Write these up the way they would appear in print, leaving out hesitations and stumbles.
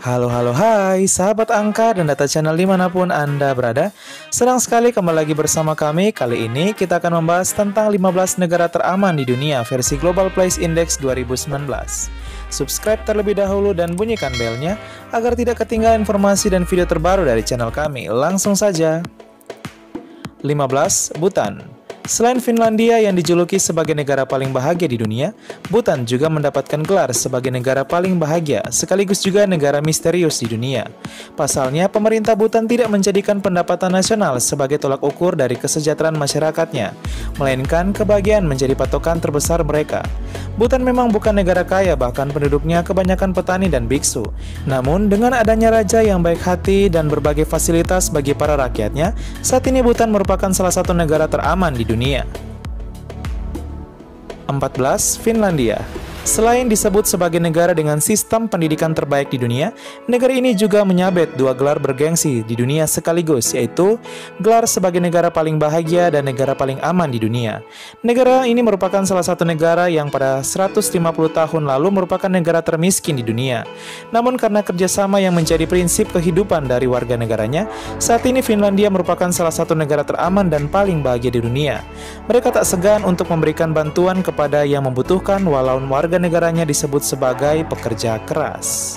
Hai sahabat angka dan data channel dimanapun Anda berada. Senang sekali kembali lagi bersama kami. Kali ini kita akan membahas tentang 15 negara teraman di dunia versi Global Place Index 2019. Subscribe terlebih dahulu dan bunyikan belnya agar tidak ketinggalan informasi dan video terbaru dari channel kami. Langsung saja. 15. Bhutan. Selain Finlandia yang dijuluki sebagai negara paling bahagia di dunia, Bhutan juga mendapatkan gelar sebagai negara paling bahagia, sekaligus juga negara misterius di dunia. Pasalnya, pemerintah Bhutan tidak menjadikan pendapatan nasional sebagai tolak ukur dari kesejahteraan masyarakatnya, melainkan kebahagiaan menjadi patokan terbesar mereka. Bhutan memang bukan negara kaya, bahkan penduduknya kebanyakan petani dan biksu. Namun, dengan adanya raja yang baik hati dan berbagai fasilitas bagi para rakyatnya, saat ini Bhutan merupakan salah satu negara teraman di dunia. 14. Finlandia. Selain disebut sebagai negara dengan sistem pendidikan terbaik di dunia, negara ini juga menyabet dua gelar bergengsi di dunia sekaligus, yaitu gelar sebagai negara paling bahagia dan negara paling aman di dunia. Negara ini merupakan salah satu negara yang pada 150 tahun lalu merupakan negara termiskin di dunia. Namun karena kerjasama yang menjadi prinsip kehidupan dari warga negaranya, saat ini Finlandia merupakan salah satu negara teraman dan paling bahagia di dunia. Mereka tak segan untuk memberikan bantuan kepada yang membutuhkan walau warga negaranya disebut sebagai pekerja keras.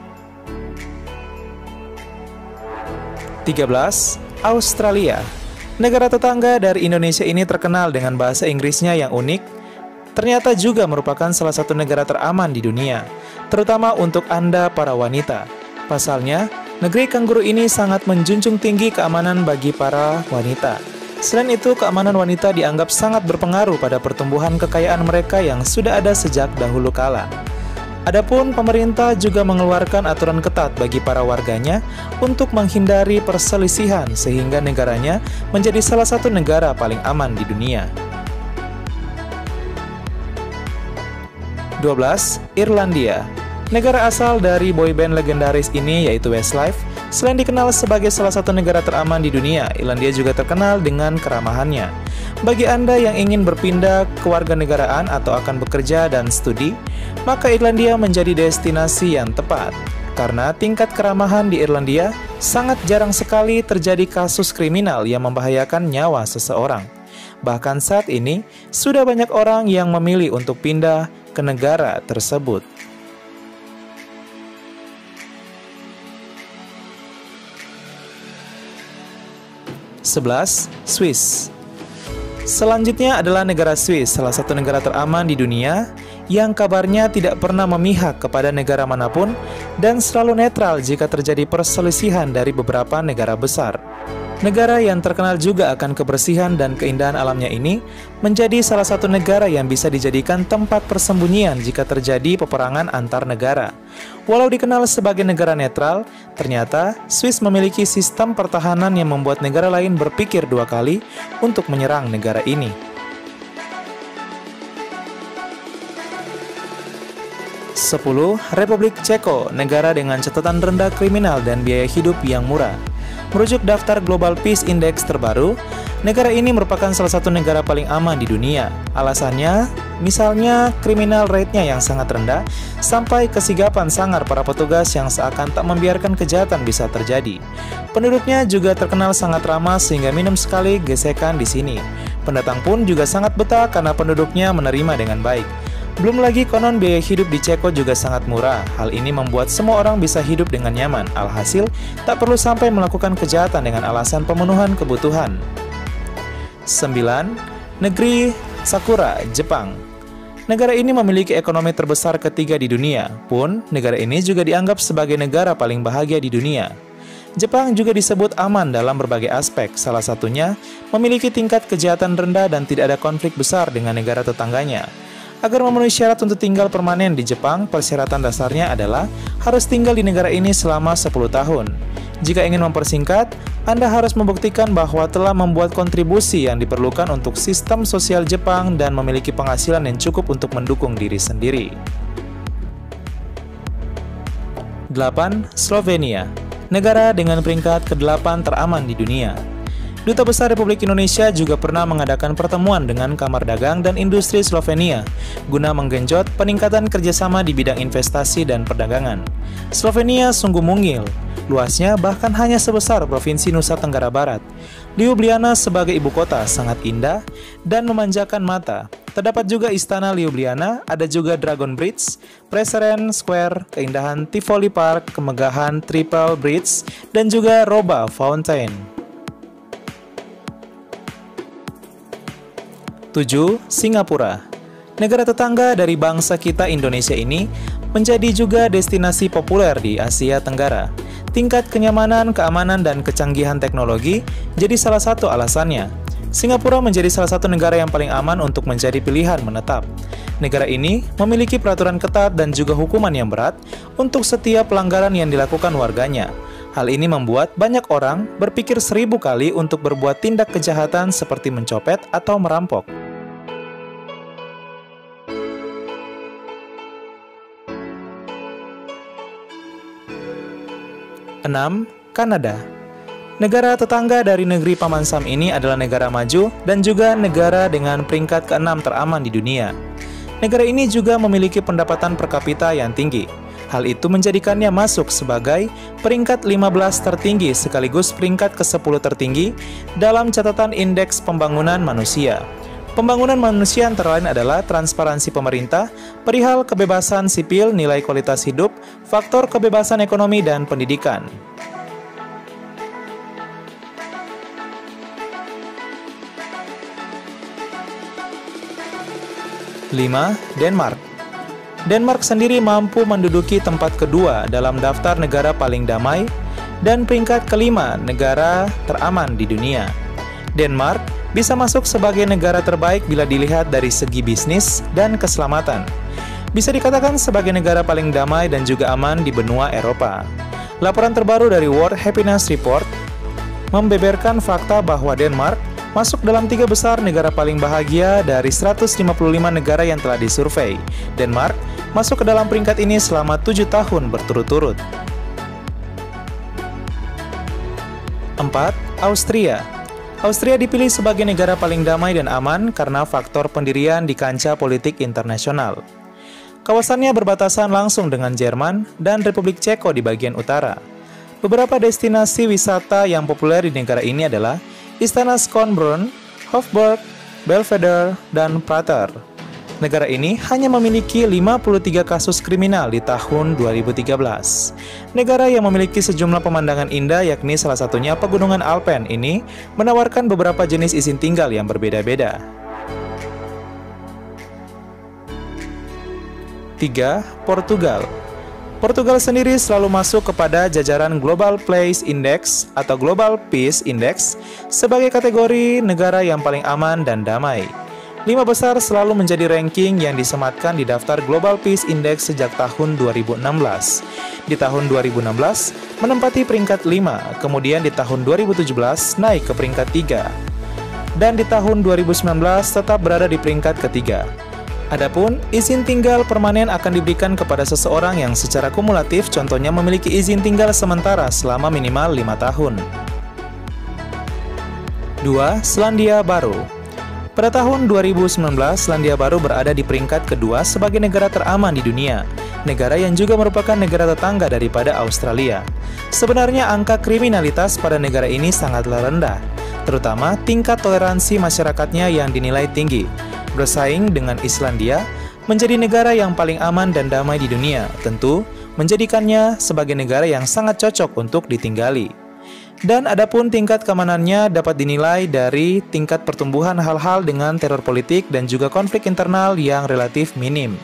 13. Australia. Negara tetangga dari Indonesia ini terkenal dengan bahasa Inggrisnya yang unik, ternyata juga merupakan salah satu negara teraman di dunia, terutama untuk Anda para wanita. Pasalnya, negeri kanguru ini sangat menjunjung tinggi keamanan bagi para wanita. Selain itu, keamanan wanita dianggap sangat berpengaruh pada pertumbuhan kekayaan mereka yang sudah ada sejak dahulu kala. Adapun pemerintah juga mengeluarkan aturan ketat bagi para warganya untuk menghindari perselisihan sehingga negaranya menjadi salah satu negara paling aman di dunia. 12. Irlandia. Negara asal dari boyband legendaris ini yaitu Westlife. Selain dikenal sebagai salah satu negara teraman di dunia, Irlandia juga terkenal dengan keramahannya. Bagi Anda yang ingin berpindah kewarganegaraan atau akan bekerja dan studi, maka Irlandia menjadi destinasi yang tepat. Karena tingkat keramahan di Irlandia, sangat jarang sekali terjadi kasus kriminal yang membahayakan nyawa seseorang. Bahkan saat ini, sudah banyak orang yang memilih untuk pindah ke negara tersebut. 11. Swiss. Selanjutnya adalah negara Swiss, salah satu negara teraman di dunia yang kabarnya tidak pernah memihak kepada negara manapun dan selalu netral jika terjadi perselisihan dari beberapa negara besar. Negara yang terkenal juga akan kebersihan dan keindahan alamnya ini menjadi salah satu negara yang bisa dijadikan tempat persembunyian jika terjadi peperangan antar negara. Walau dikenal sebagai negara netral, ternyata Swiss memiliki sistem pertahanan yang membuat negara lain berpikir dua kali untuk menyerang negara ini. 10. Republik Ceko, negara dengan catatan rendah kriminal dan biaya hidup yang murah. Merujuk daftar Global Peace Index terbaru, negara ini merupakan salah satu negara paling aman di dunia. Alasannya, misalnya kriminal rate-nya yang sangat rendah, sampai kesigapan sangar para petugas yang seakan tak membiarkan kejahatan bisa terjadi. Penduduknya juga terkenal sangat ramah sehingga minim sekali gesekan di sini. Pendatang pun juga sangat betah karena penduduknya menerima dengan baik. Belum lagi konon biaya hidup di Ceko juga sangat murah. Hal ini membuat semua orang bisa hidup dengan nyaman. Alhasil, tak perlu sampai melakukan kejahatan dengan alasan pemenuhan kebutuhan. 9. Negeri Sakura, Jepang. Negara ini memiliki ekonomi terbesar ketiga di dunia. Pun, negara ini juga dianggap sebagai negara paling bahagia di dunia. Jepang juga disebut aman dalam berbagai aspek. Salah satunya, memiliki tingkat kejahatan rendah dan tidak ada konflik besar dengan negara tetangganya. Agar memenuhi syarat untuk tinggal permanen di Jepang, persyaratan dasarnya adalah harus tinggal di negara ini selama 10 tahun. Jika ingin mempersingkat, Anda harus membuktikan bahwa telah membuat kontribusi yang diperlukan untuk sistem sosial Jepang dan memiliki penghasilan yang cukup untuk mendukung diri sendiri. 8. Slovenia. Negara dengan peringkat ke-8 teraman di dunia. Duta Besar Republik Indonesia juga pernah mengadakan pertemuan dengan Kamar Dagang dan Industri Slovenia guna menggenjot peningkatan kerjasama di bidang investasi dan perdagangan. Slovenia sungguh mungil, luasnya bahkan hanya sebesar Provinsi Nusa Tenggara Barat. Ljubljana sebagai ibu kota sangat indah dan memanjakan mata. Terdapat juga Istana Ljubljana, ada juga Dragon Bridge, Prešeren Square, keindahan Tivoli Park, kemegahan Triple Bridge, dan juga Roba Fountain. 7. Singapura. Negara tetangga dari bangsa kita Indonesia ini menjadi juga destinasi populer di Asia Tenggara. Tingkat kenyamanan, keamanan, dan kecanggihan teknologi jadi salah satu alasannya. Singapura menjadi salah satu negara yang paling aman untuk menjadi pilihan menetap. Negara ini memiliki peraturan ketat dan juga hukuman yang berat untuk setiap pelanggaran yang dilakukan warganya. Hal ini membuat banyak orang berpikir 1000 kali untuk berbuat tindak kejahatan seperti mencopet atau merampok. 6. Kanada. Negara tetangga dari negeri Paman Sam ini adalah negara maju dan juga negara dengan peringkat ke-6 teraman di dunia. Negara ini juga memiliki pendapatan per kapita yang tinggi. Hal itu menjadikannya masuk sebagai peringkat 15 tertinggi sekaligus peringkat ke-10 tertinggi dalam catatan Indeks Pembangunan Manusia. Pembangunan manusia antara lain adalah transparansi pemerintah, perihal kebebasan sipil, nilai kualitas hidup, faktor kebebasan ekonomi, dan pendidikan. 5. Denmark. Denmark sendiri mampu menduduki tempat kedua dalam daftar negara paling damai dan peringkat kelima negara teraman di dunia. Denmark bisa masuk sebagai negara terbaik bila dilihat dari segi bisnis dan keselamatan. Bisa dikatakan sebagai negara paling damai dan juga aman di benua Eropa. Laporan terbaru dari World Happiness Report membeberkan fakta bahwa Denmark masuk dalam 3 besar negara paling bahagia dari 155 negara yang telah disurvei. Denmark masuk ke dalam peringkat ini selama 7 tahun berturut-turut. 4. Austria. Austria dipilih sebagai negara paling damai dan aman karena faktor pendirian di kancah politik internasional. Kawasannya berbatasan langsung dengan Jerman dan Republik Ceko di bagian utara. Beberapa destinasi wisata yang populer di negara ini adalah Istana Schönbrunn, Hofburg, Belvedere, dan Prater. Negara ini hanya memiliki 53 kasus kriminal di tahun 2013. Negara yang memiliki sejumlah pemandangan indah yakni salah satunya Pegunungan Alpen ini menawarkan beberapa jenis izin tinggal yang berbeda-beda. 3. Portugal. Portugal sendiri selalu masuk kepada jajaran Global Peace Index atau Global Peace Index sebagai kategori negara yang paling aman dan damai. 5 besar selalu menjadi ranking yang disematkan di daftar Global Peace Index sejak tahun 2016. Di tahun 2016 menempati peringkat 5, kemudian di tahun 2017 naik ke peringkat 3. Dan di tahun 2019 tetap berada di peringkat ketiga. Adapun izin tinggal permanen akan diberikan kepada seseorang yang secara kumulatif contohnya memiliki izin tinggal sementara selama minimal 5 tahun. 2. Selandia Baru. Pada tahun 2019, Selandia Baru berada di peringkat kedua sebagai negara teraman di dunia, negara yang juga merupakan negara tetangga daripada Australia. Sebenarnya angka kriminalitas pada negara ini sangatlah rendah, terutama tingkat toleransi masyarakatnya yang dinilai tinggi. Bersaing dengan Islandia, menjadi negara yang paling aman dan damai di dunia, tentu menjadikannya sebagai negara yang sangat cocok untuk ditinggali. Dan adapun tingkat keamanannya dapat dinilai dari tingkat pertumbuhan hal-hal dengan teror politik dan juga konflik internal yang relatif minim.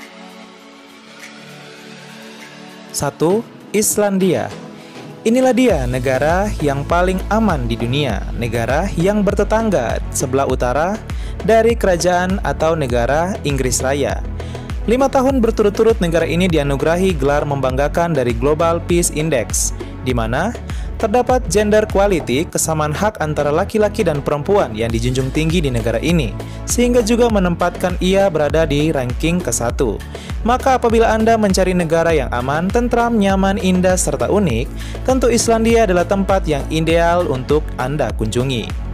1. Islandia. Inilah dia negara yang paling aman di dunia, negara yang bertetangga sebelah utara dari kerajaan atau negara Inggris Raya. 5 tahun berturut-turut negara ini dianugerahi gelar membanggakan dari Global Peace Index, di mana terdapat gender equality, kesamaan hak antara laki-laki dan perempuan yang dijunjung tinggi di negara ini, sehingga juga menempatkan ia berada di ranking ke-1. Maka apabila Anda mencari negara yang aman, tentram, nyaman, indah, serta unik, tentu Islandia adalah tempat yang ideal untuk Anda kunjungi.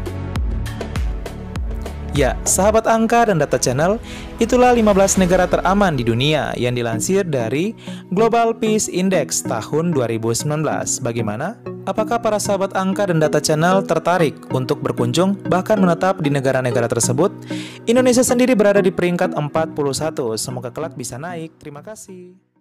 Ya, sahabat angka dan data channel, itulah 15 negara teraman di dunia yang dilansir dari Global Peace Index tahun 2019. Bagaimana? Apakah para sahabat angka dan data channel tertarik untuk berkunjung bahkan menetap di negara-negara tersebut? Indonesia sendiri berada di peringkat 41. Semoga kelak bisa naik. Terima kasih.